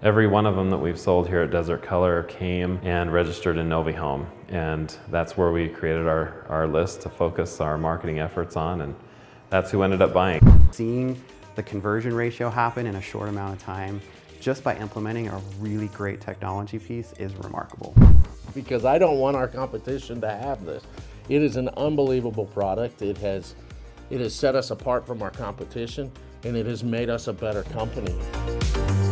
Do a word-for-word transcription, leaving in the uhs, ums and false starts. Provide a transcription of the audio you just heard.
Every one of them that we've sold here at Desert Color came and registered in NoviHome, and that's where we created our, our list to focus our marketing efforts on, and that's who ended up buying. Seeing the conversion ratio happen in a short amount of time just by implementing a really great technology piece is remarkable. Because I don't want our competition to have this. It is an unbelievable product. It has, it has set us apart from our competition, and it has made us a better company.